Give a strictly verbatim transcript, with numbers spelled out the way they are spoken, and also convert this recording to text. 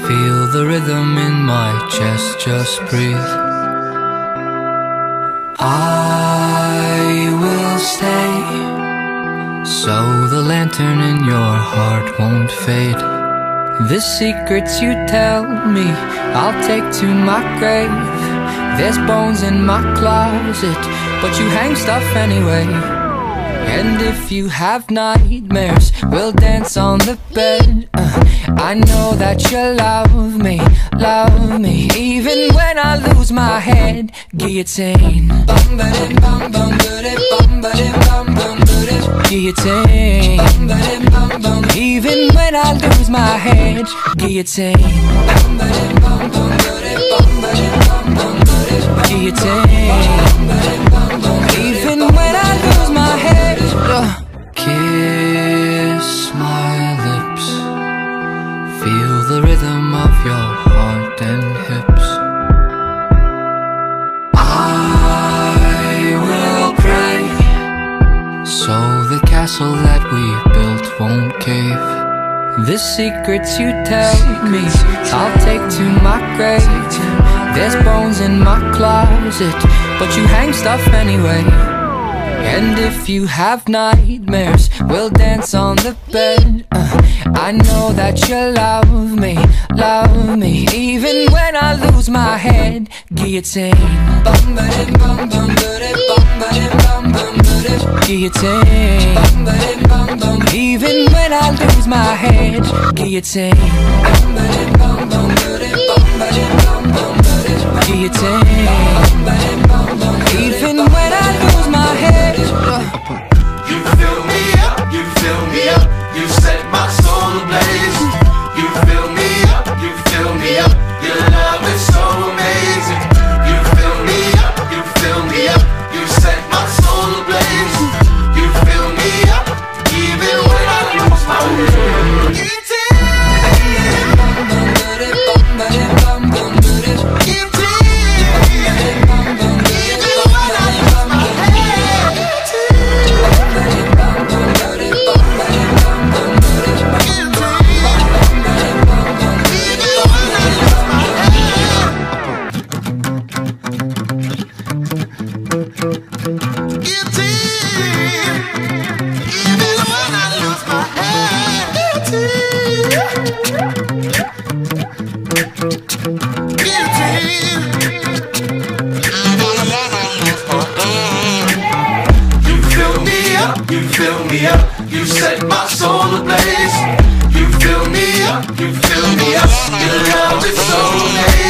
Feel the rhythm in my chest, just breathe. I will stay, so the lantern in your heart won't fade. The secrets you tell me, I'll take to my grave. There's bones in my closet, but you hang stuff anyway. And if you have nightmares, we'll dance on the bed. uh, I know that you love me, love me, even when I lose my head. Guillotine. Guillotine. Even when I lose my head. Guillotine. Guillotine. Even when I lose my head. uh. Kiss my lips, feel the rhythm of your heart and hips. I will pray, so the castle that we built won't cave. The secrets you tell me, I'll take to my grave. There's bones in my closet, but you hang stuff anyway. And if you have nightmares, we'll dance on the bed. uh, I know that you love me, love me, even when I lose my head. Guillotine. Guillotine. Even when I lose my head. Guillotine. Guillotine. Even when I lose my head. You fill me up, you fill me up, you set my soul ablaze. You fill me up, you fill me up, your love is so amazing. You fill me up, you fill me up, you set my soul ablaze. You fill me up, even when I lose my way. You fill me up, you set my soul ablaze. You fill me up, you fill me up, your love is so amazing.